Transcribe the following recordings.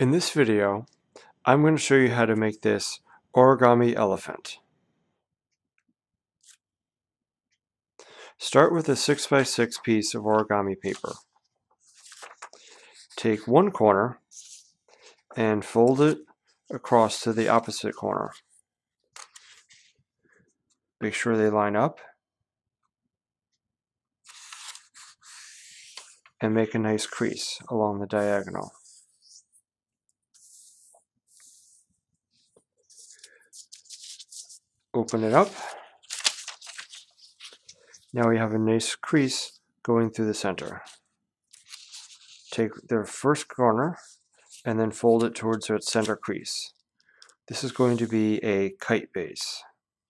In this video, I'm going to show you how to make this origami elephant. Start with a 6x6 piece of origami paper. Take one corner and fold it across to the opposite corner. Make sure they line up and make a nice crease along the diagonal. Open it up. Now we have a nice crease going through the center. Take the first corner and then fold it towards its center crease. This is going to be a kite base.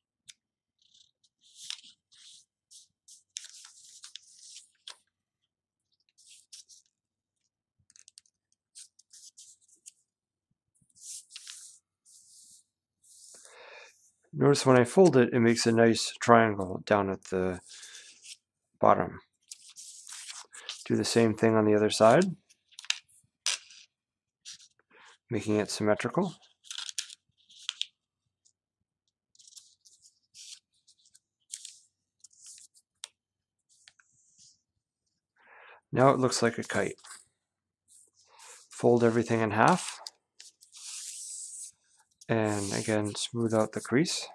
Notice when I fold it, it makes a nice triangle down at the bottom. Do the same thing on the other side, making it symmetrical. Now it looks like a kite. Fold everything in half, and again smooth out the crease.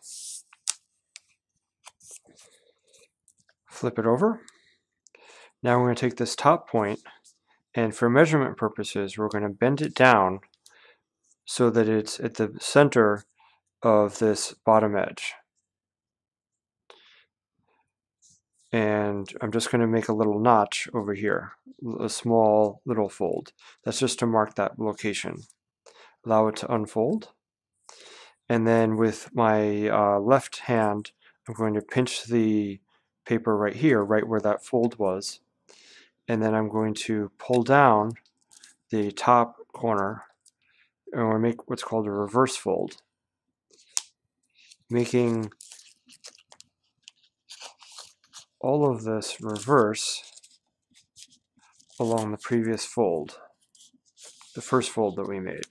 Flip it over. Now we're going to take this top point, and for measurement purposes we're going to bend it down so that it's at the center of this bottom edge. And I'm just going to make a little notch over here, a small little fold. That's just to mark that location. Allow it to unfold. And then with my left hand, I'm going to pinch the paper right here, right where that fold was. And then I'm going to pull down the top corner, and we'll make what's called a reverse fold, making all of this reverse along the previous fold, the first fold that we made.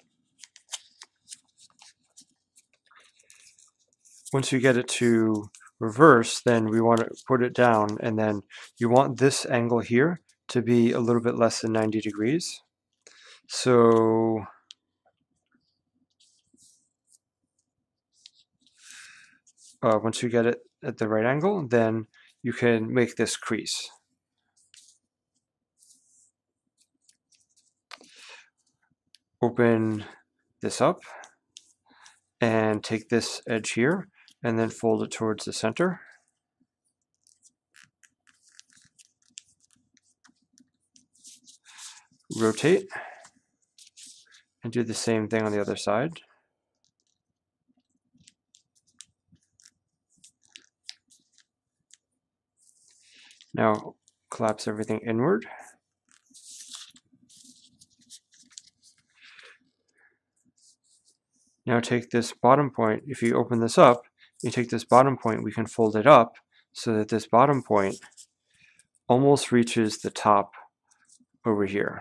Once you get it to reverse, then we want to put it down, and then you want this angle here to be a little bit less than 90 degrees. So once you get it at the right angle, then you can make this crease. Open this up and take this edge here and then fold it towards the center. Rotate and do the same thing on the other side. Now collapse everything inward. Now take this bottom point. If you open this up, you take this bottom point, we can fold it up so that this bottom point almost reaches the top over here.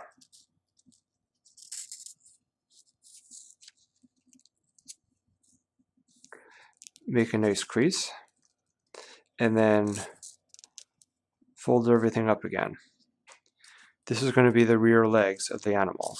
Make a nice crease, and then fold everything up again. This is going to be the rear legs of the animal.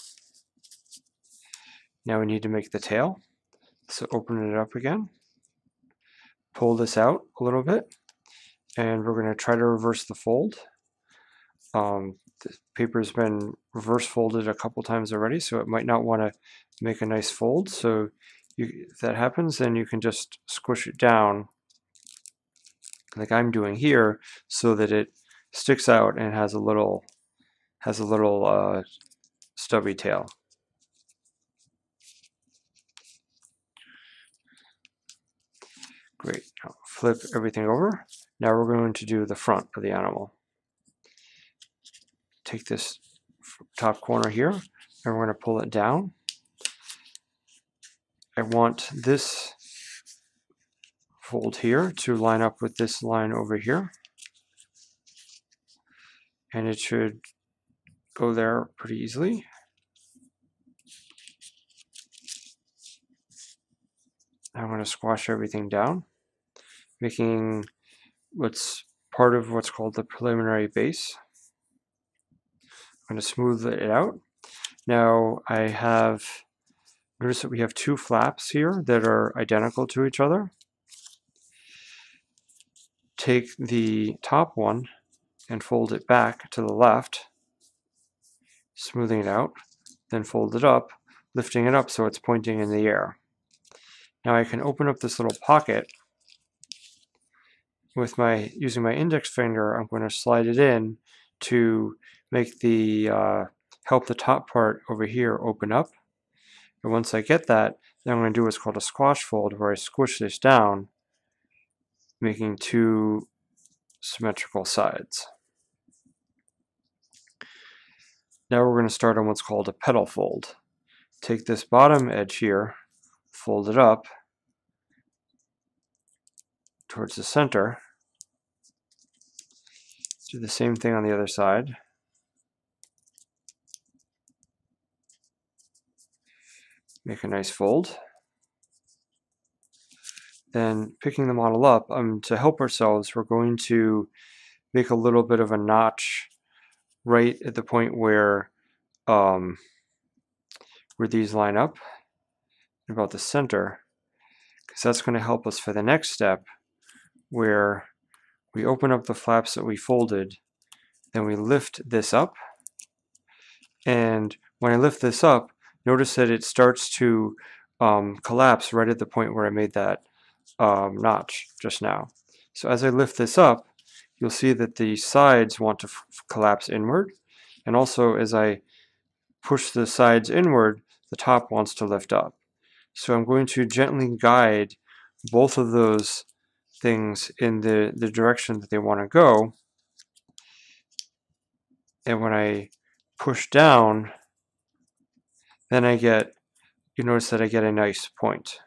Now we need to make the tail, so open it up again, pull this out a little bit, and we're going to try to reverse the fold. The paper's been reverse folded a couple times already, so it might not want to make a nice fold. So if that happens, then you can just squish it down like I'm doing here, so that it sticks out and has a little stubby tail. Great. Now flip everything over. Now we're going to do the front of the animal. Take this top corner here, and we're going to pull it down. I want this fold here to line up with this line over here, and it should go there pretty easily. I'm going to squash everything down, making what's part of what's called the preliminary base. I'm going to smooth it out. Now notice that we have two flaps here that are identical to each other. Take the top one and fold it back to the left, smoothing it out, then fold it up, lifting it up so it's pointing in the air. Now I can open up this little pocket with using my index finger. I'm going to slide it in to make help the top part over here open up. And once I get that, then I'm going to do what's called a squash fold, where I squish this down, making two symmetrical sides. Now we're going to start on what's called a petal fold. Take this bottom edge here, fold it up towards the center. Do the same thing on the other side. Make a nice fold. Then picking the model up, to help ourselves, we're going to make a little bit of a notch right at the point where these line up, about the center, because that's going to help us for the next step, where we open up the flaps that we folded, then we lift this up, and when I lift this up, notice that it starts to collapse right at the point where I made that notch just now. So as I lift this up, you'll see that the sides want to collapse inward, and also as I push the sides inward, the top wants to lift up. So I'm going to gently guide both of those things in the direction that they want to go, and when I push down, then you notice that I get a nice point.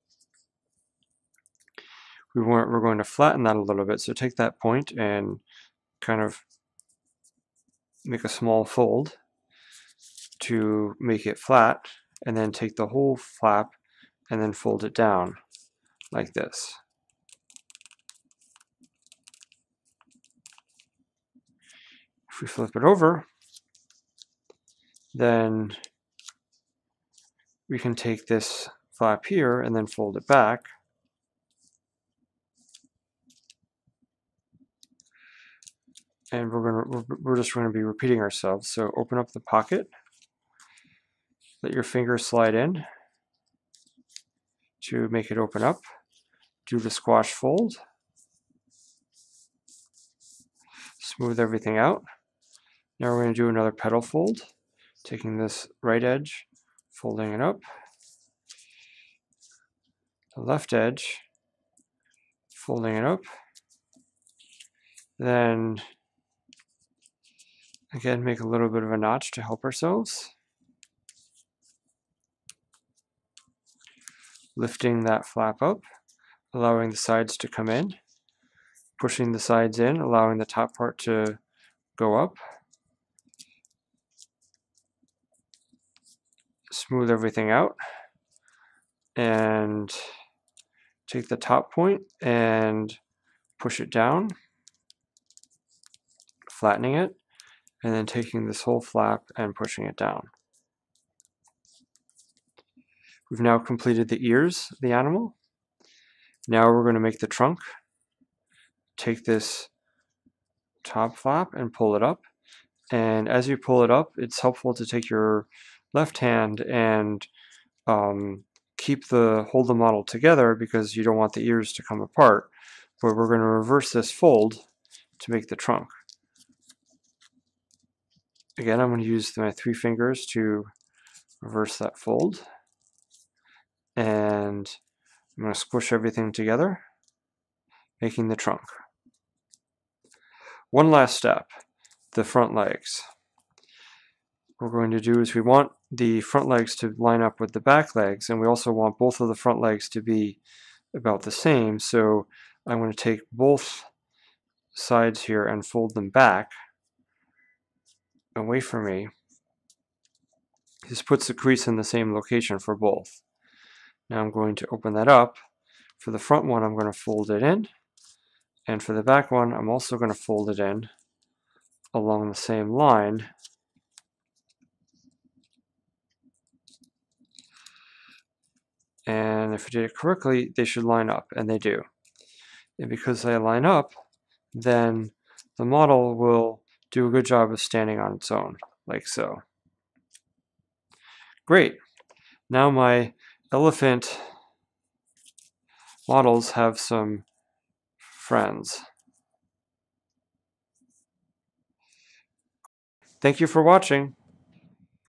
We're going to flatten that a little bit, so take that point and kind of make a small fold to make it flat, and then take the whole flap and then fold it down like this. If we flip it over, then we can take this flap here and then fold it back. And we're just going to be repeating ourselves. So open up the pocket, let your finger slide in to make it open up. Do the squash fold. Smooth everything out. Now we're going to do another petal fold, taking this right edge, folding it up. The left edge, folding it up. Then again, make a little bit of a notch to help ourselves. Lifting that flap up, allowing the sides to come in. Pushing the sides in, allowing the top part to go up. Smooth everything out. And take the top point and push it down, flattening it, and then taking this whole flap and pushing it down. We've now completed the ears of the animal. Now we're going to make the trunk. Take this top flap and pull it up. And as you pull it up, it's helpful to take your left hand and hold the model together, because you don't want the ears to come apart. But we're going to reverse this fold to make the trunk. Again, I'm going to use my 3 fingers to reverse that fold. And I'm going to squish everything together, making the trunk. One last step, the front legs. What we're going to do is we want the front legs to line up with the back legs, and we also want both of the front legs to be about the same. So I'm going to take both sides here and fold them back away from me. This puts the crease in the same location for both. Now I'm going to open that up. For the front one, I'm going to fold it in. And for the back one, I'm also going to fold it in along the same line. And if I did it correctly, they should line up, and they do. And because they line up, then the model will do a good job of standing on its own, like so. Great. Now my elephant models have some friends. Thank you for watching.